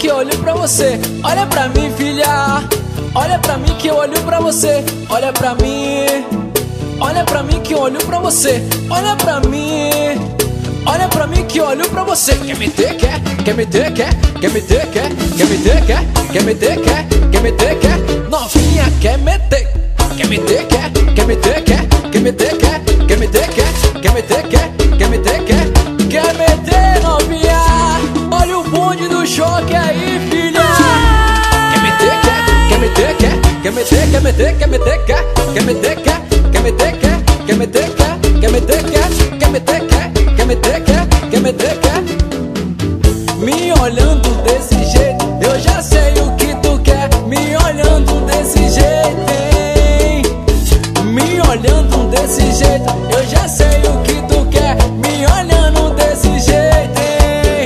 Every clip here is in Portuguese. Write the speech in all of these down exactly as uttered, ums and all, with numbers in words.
que eu olho pra você. Olha pra mim, filha. Olha pra mim que eu olho pra você. Olha pra mim. Olha pra mim que eu olho pra você. Olha pra mim. Olha pra mim que eu olho pra você. Quer meter, quer? Quer meter, quer? Quer meter, quer? Quer meter, quer? Quer meter, quer? Quer meter, quer? Novinha quer meter. Quer meter, quer? Quer meter, quer? Quer meter, quer? Quer meter, quer? Quer meter, quer? Quer meter, quer? Quer meter, novinha? Olha o bonde do choque aí, filha. Quer meter, quer? Quer meter, quer? Quer meter, quer meter, quer meter, quer? Quer meter, quer? Quer meter, quer? Quer meter, quer? Quer meter, quer? Quer meter, quer? Quer meter, quer? Quer meter, quer? Me olhando desse jeito, eu já sei o que tu quer. Me olhando desse jeito, hein? Me olhando desse jeito, eu já sei o que tu quer. Me olhando desse jeito, hein?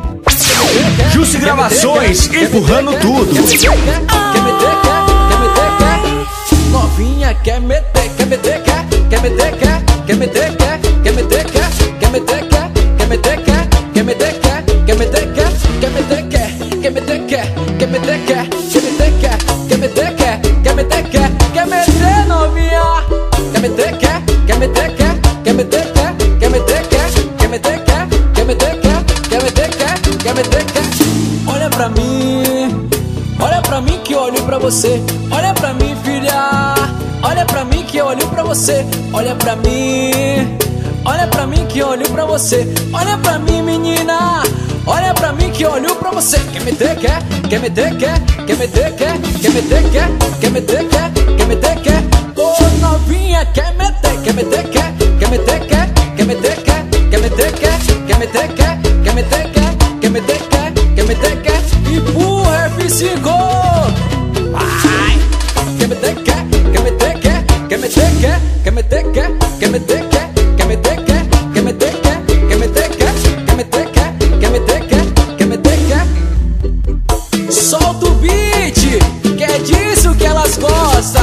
Jussi Gravações, empurrando tudo. Quer meter, quer? Quer meter, quer? Quer meter, quer? Novinha quer meter, quer meter, quer? Quer meter, quer? Quer meter, quer? Quer meter, quer? Quer meter, quer? Quer meter, quer? Quer meter, quer? Quer meter, quer? Quer meter, quer? Quer meter, quer? Quer meter, quer? Quer meter, quer? Quer meter, quer? Quer meter, quer? Quer meter, novinha? Quer meter, quer? Quer meter, quer? Quer meter, quer? Quer meter, quer? Quer meter, quer? Quer meter, quer? Quer meter, quer? Quer meter, quer? Olha pra mim. Olha pra mim que eu olho pra você. Olha pra mim, filha. Olha pra mim que eu olho pra você. Olha pra mim. Olha pra mim que eu olho pra você. Olha pra mim, menina. Olha pra mim que eu olho pra você. Quer meter, quer? Quer meter, quer? Quer meter, quer? Quer meter, quer? Quer meter, quer? Quer meter, quer? Ô novinha quer meter. Quer meter, quer? Quer meter, quer? Quer meter, quer? Quer meter, quer? Quer meter, quer? Quer meter, quer? Quer meter, quer? Quer meter, quer? Empurra F cinco. Vai! Quer meter, quer? Quer meter, quer? Quer meter, quer? Quer meter, quer? Quer meter, quer? Quer meter, quer? Quer meter, quer? Quer meter, quer? Quer meter, quer? Quer meter, quer? Quer meter, quer? Solta o beat, que é disso que elas gostam.